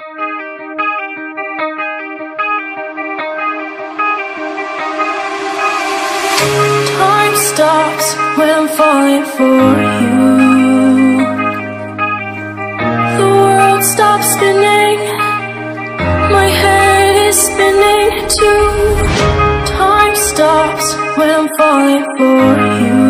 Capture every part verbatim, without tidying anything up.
Time stops when I'm falling for you. The world stops spinning, my head is spinning too. Time stops when I'm falling for you.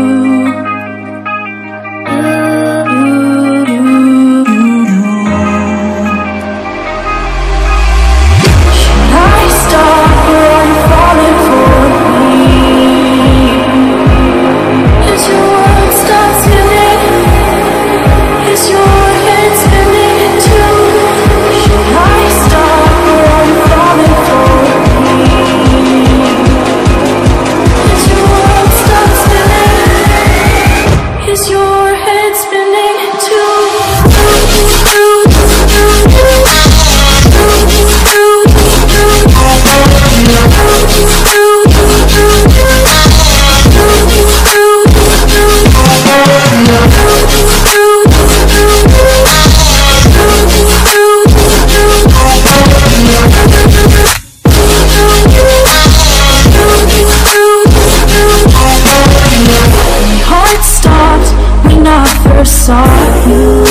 Saw you.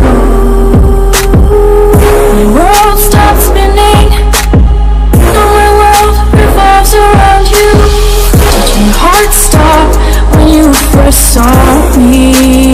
My world stopped spinning, now my world revolves around you. Did your heart stop when you first saw me?